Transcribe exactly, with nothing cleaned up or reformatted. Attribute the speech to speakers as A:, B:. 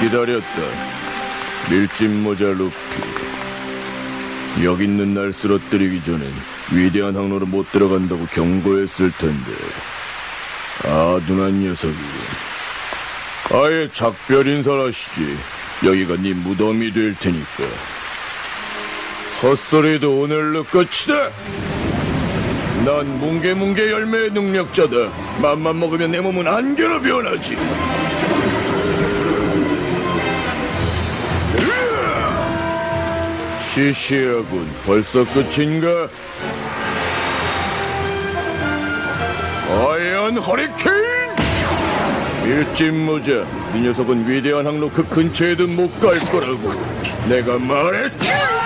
A: 기다렸다. 밀짚모자 루피. 여기 있는 날 쓰러뜨리기 전엔 위대한 항로로 못 들어간다고 경고했을 텐데. 아둔한 녀석이군. 아예 작별 인사하시지. 여기가 네 무덤이 될 테니까. 헛소리도 오늘로 끝이다. 난 뭉게뭉게 열매의 능력자다. 맘만 먹으면 내 몸은 안개로 변하지. 시시하군. 벌써 끝인가? 아이언 허리케인! 밀짚모자, 이 녀석은 위대한 항로 그 근처에도 못 갈 거라고 내가 말했지.